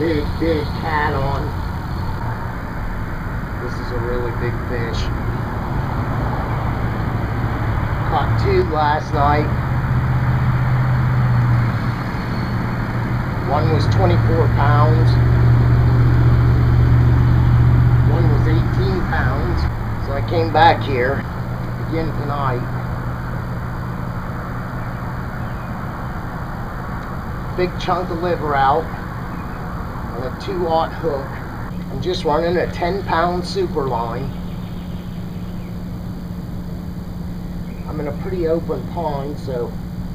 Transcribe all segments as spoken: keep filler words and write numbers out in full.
big, big cat on. This is a really big fish. Caught two last night. One was twenty-four pounds. One was eighteen pounds. So I came back here again tonight. Big chunk of liver out on a two aught hook. I'm just running a ten pound superline. I'm in a pretty open pond, so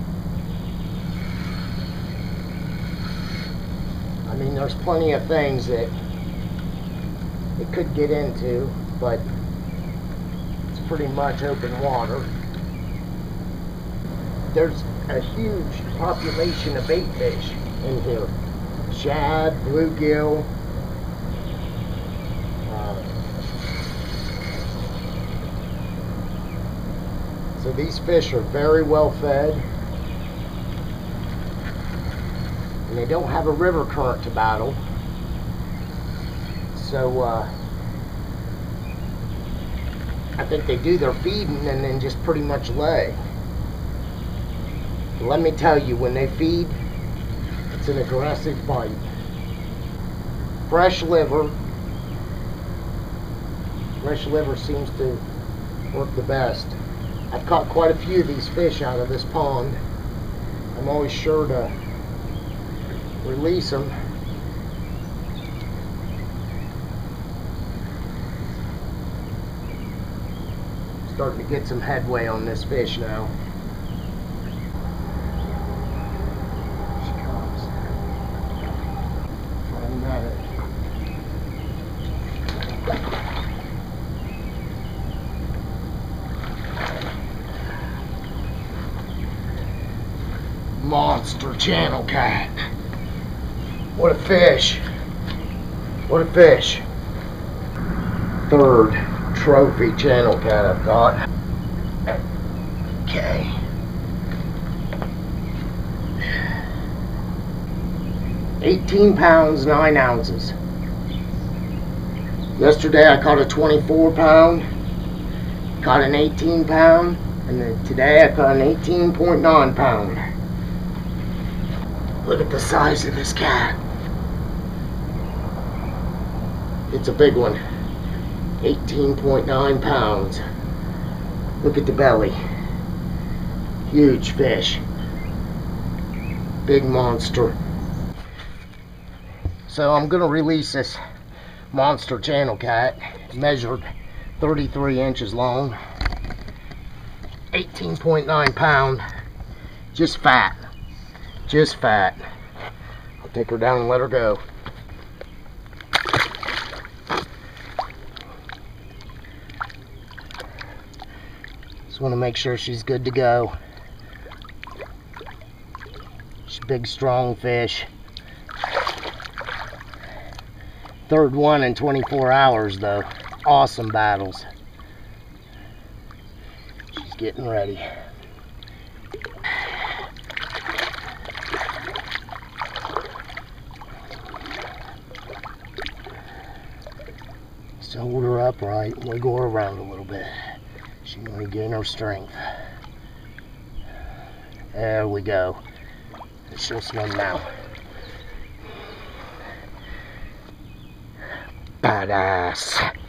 I mean there's plenty of things that it could get into, but it's pretty much open water. There's a huge population of bait fish in here. Shad, bluegill. Uh, so these fish are very well fed. And they don't have a river current to battle. So uh, I think they do their feeding and then just pretty much lay. Let me tell you, when they feed, it's an aggressive bite. Fresh liver. Fresh liver seems to work the best. I've caught quite a few of these fish out of this pond. I'm always sure to release them. Starting to get some headway on this fish now. Monster channel cat. What a fish. What a fish. Third trophy channel cat I've got. Okay. eighteen pounds, nine ounces. Yesterday I caught a twenty-four pound, caught an eighteen pound, and then today I caught an eighteen point nine pound. Look at the size of this cat. It's a big one. eighteen point nine pounds. Look at the belly. Huge fish. Big monster. So I'm gonna release this monster channel cat. Measured thirty-three inches long. eighteen point nine pound. Just fat. Just fat. I'll take her down and let her go. Just want to make sure she's good to go. She's a big, strong fish. Third one in twenty-four hours though. Awesome battles. She's getting ready. So hold her upright and wiggle her around a little bit. She's going to gain her strength. There we go. She'll swim now. Badass.